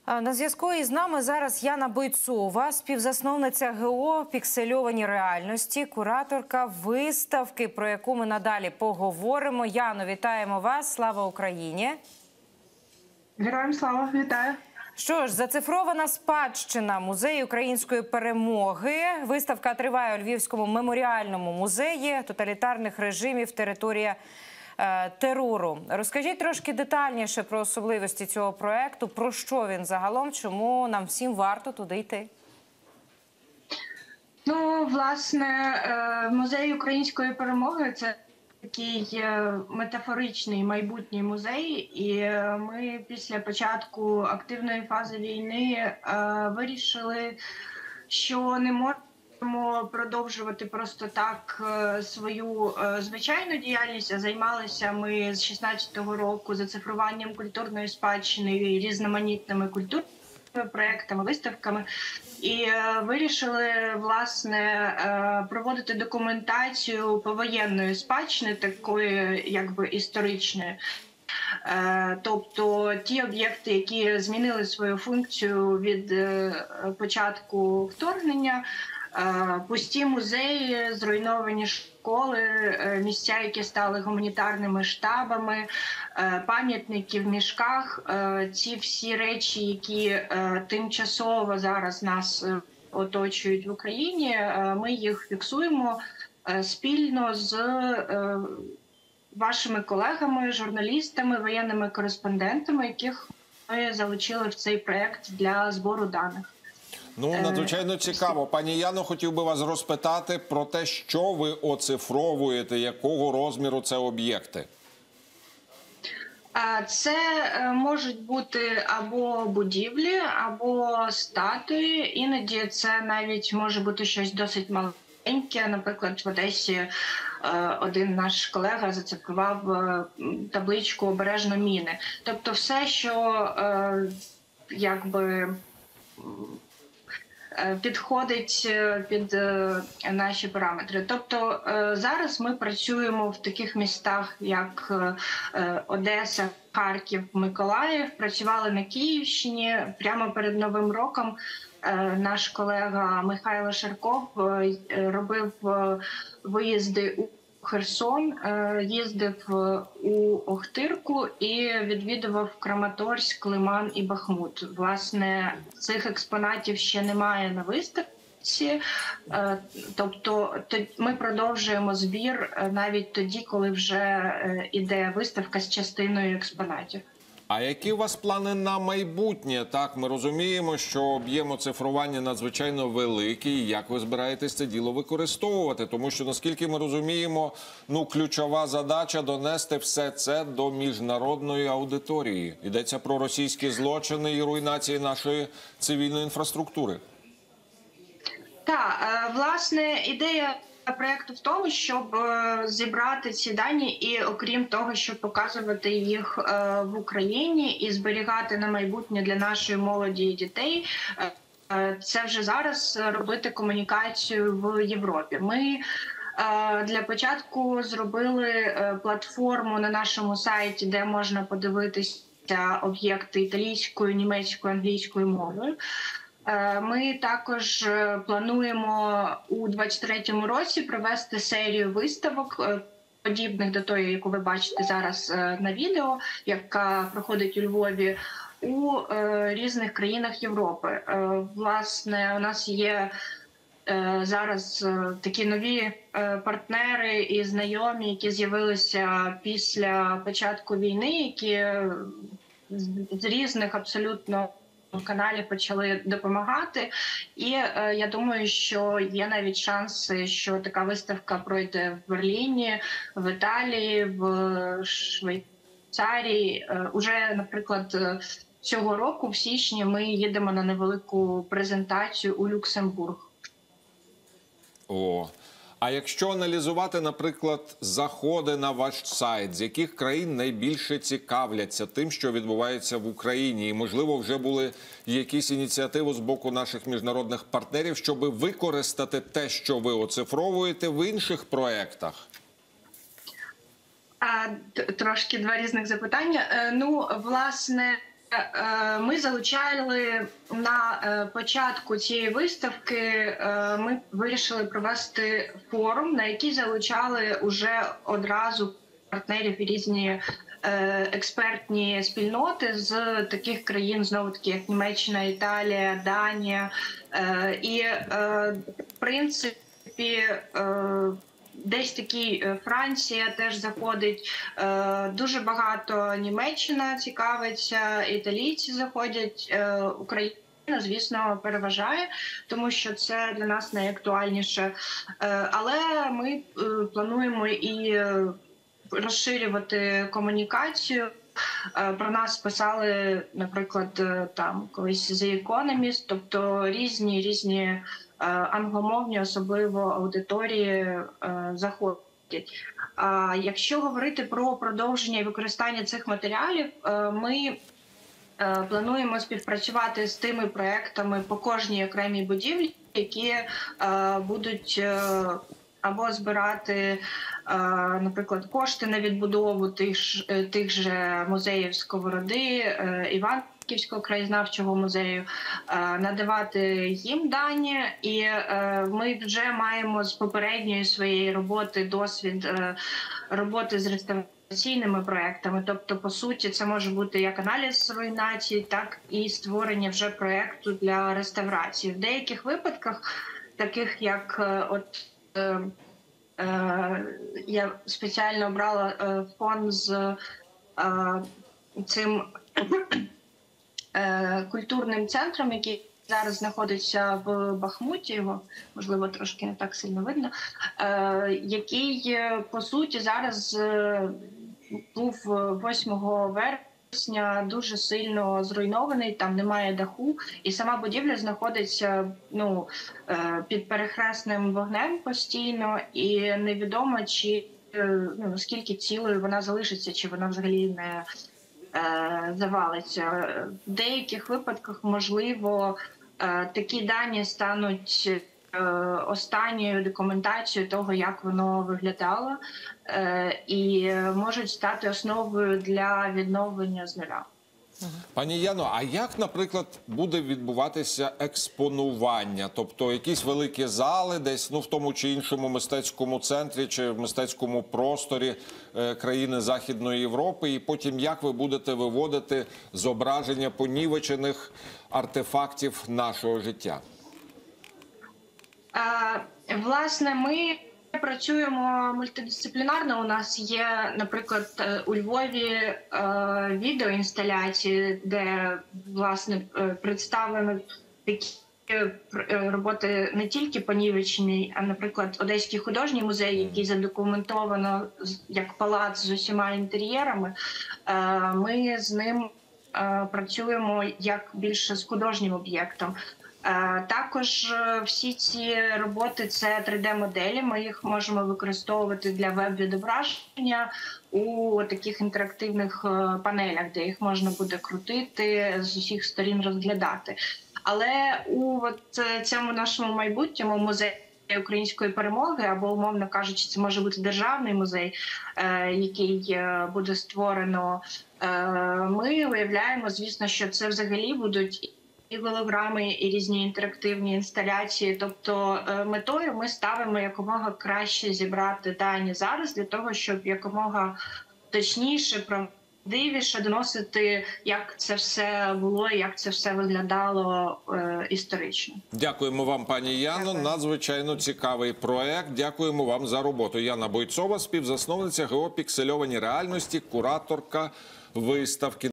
На зв'язку із нами зараз Яна Бойцова, співзасновниця ГО «Піксельовані реальності», кураторка виставки, про яку ми надалі поговоримо. Яно, вітаємо вас. Слава Україні! Героям слава, вітаю! Що ж, зацифрована спадщина Музею української перемоги. Виставка триває у Львівському меморіальному музеї тоталітарних режимів «Територія терору». Розкажіть трошки детальніше про особливості цього проєкту, про що він загалом, чому нам всім варто туди йти? Ну, власне, Музей української перемоги – це такий метафоричний майбутній музей, і ми після початку активної фази війни вирішили, що не можемо продовжувати просто так свою звичайну діяльність, а займалися ми з 16-го року зацифруванням культурної спадщини і різноманітними культурними проєктами, виставками. І вирішили, власне, проводити документацію повоєнної спадщини, такої якби історичної. Тобто ті об'єкти, які змінили свою функцію від початку вторгнення, пусті музеї, зруйновані школи, місця, які стали гуманітарними штабами, пам'ятники в мішках, ці всі речі, які тимчасово зараз нас оточують в Україні, ми їх фіксуємо спільно з вашими колегами, журналістами, воєнними кореспондентами, яких ми залучили в цей проєкт для збору даних. Ну, надзвичайно цікаво. Пані Яно, хотів би вас розпитати про те, що ви оцифровуєте, якого розміру це об'єкти? Це можуть бути або будівлі, або статуї. Іноді це навіть може бути щось досить маленьке. Наприклад, в Одесі один наш колега зацифрував табличку «Обережно міни». Тобто все, що якби підходить під наші параметри. Тобто зараз ми працюємо в таких містах, як Одеса, Харків, Миколаїв. Працювали на Київщині. Прямо перед Новим роком наш колега Михайло Шарков робив виїзди у Херсон, їздив у Охтирку і відвідував Краматорськ, Лиман і Бахмут. Власне, цих експонатів ще немає на виставці, тобто ми продовжуємо збір навіть тоді, коли вже іде виставка з частиною експонатів. А які у вас плани на майбутнє? Так, ми розуміємо, що об'єм оцифрування надзвичайно великий. Як ви збираєтесь це діло використовувати? Тому що, наскільки ми розуміємо, ну, ключова задача – донести все це до міжнародної аудиторії. Йдеться про російські злочини і руйнації нашої цивільної інфраструктури. Так, власне, ідея проєкту в тому, щоб зібрати ці дані і, окрім того, щоб показувати їх в Україні і зберігати на майбутнє для нашої молоді і дітей, це вже зараз робити комунікацію в Європі. Ми для початку зробили платформу на нашому сайті, де можна подивитися об'єкти італійською, німецькою, англійською мовою. Ми також плануємо у 2023 році провести серію виставок, подібних до тої, яку ви бачите зараз на відео, яка проходить у Львові, у різних країнах Європи. Власне, у нас є зараз такі нові партнери і знайомі, які з'явилися після початку війни, які з різних абсолютно каналі почали допомагати, і я думаю, що є навіть шанси, що така виставка пройде в Берліні, в Італії, в Швейцарії. Уже, наприклад, цього року, в січні, ми їдемо на невелику презентацію у Люксембург. О. А якщо аналізувати, наприклад, заходи на ваш сайт, з яких країн найбільше цікавляться тим, що відбувається в Україні? І, можливо, вже були якісь ініціативи з боку наших міжнародних партнерів, щоб використати те, що ви оцифровуєте, в інших проєктах? Трошки два різних запитання. Ну, власне, Ми залучали на початку цієї виставки. Ми вирішили провести форум, на який залучали уже одразу партнерів і різні експертні спільноти з таких країн, знову таки, як Німеччина, Італія, Данія. І в принципі десь такі Франція теж заходить, дуже багато Німеччина цікавиться, італійці заходять, Україна, звісно, переважає, тому що це для нас найактуальніше. Але ми плануємо і розширювати комунікацію. Про нас писали, наприклад, там колись The Economist, тобто різні англомовні, особливо аудиторії, заходять. Якщо говорити про продовження і використання цих матеріалів, ми плануємо співпрацювати з тими проектами по кожній окремій будівлі, які будуть або збирати, наприклад, кошти на відбудову тих же музеїв Сковороди, Івано-Франківського краєзнавчого музею, надавати їм дані. І ми вже маємо з попередньої своєї роботи досвід роботи з реставраційними проектами. Тобто, по суті, це може бути як аналіз руйнації, так і створення вже проекту для реставрації. В деяких випадках, таких як я спеціально обрала фон з цим культурним центром, який зараз знаходиться в Бахмуті, його, можливо, трошки не так сильно видно, який, по суті, зараз був 8 вересня дуже сильно зруйнований, там немає даху, і сама будівля знаходиться під перехресним вогнем постійно, і невідомо, чи наскільки цілою вона залишиться, чи вона взагалі не завалиться. В деяких випадках, можливо, такі дані стануть останньою документацією того, як воно виглядало, і можуть стати основою для відновлення з нуля. Пані Яно, а як, наприклад, буде відбуватися експонування? Тобто якісь великі зали десь в тому чи іншому мистецькому центрі чи в мистецькому просторі країни Західної Європи, і потім як ви будете виводити зображення понівечених артефактів нашого життя? Власне, ми працюємо мультидисциплінарно. У нас є, наприклад, у Львові відеоінсталяції, де, власне, представлено такі роботи не тільки понівечені, а, наприклад, Одеський художній музей, який задокументовано як палац з усіма інтер'єрами. Ми з ним працюємо як більше з художнім об'єктом. Також всі ці роботи – це 3D-моделі, ми їх можемо використовувати для веб-відображення у таких інтерактивних панелях, де їх можна буде крутити, з усіх сторін розглядати. Але у цьому нашому майбутньому музеї української перемоги, або, умовно кажучи, це може бути державний музей, який буде створено, ми уявляємо, звісно, що це взагалі будуть і голограми, і різні інтерактивні інсталяції. Тобто метою ми ставимо якомога краще зібрати дані зараз, для того, щоб якомога точніше, правдивіше доносити, як це все було, як це все виглядало історично. Дякуємо вам, пані Яно. Надзвичайно цікавий проект. Дякуємо вам за роботу. Яна Бойцова, співзасновниця ГО «Піксельовані реальності», кураторка виставки.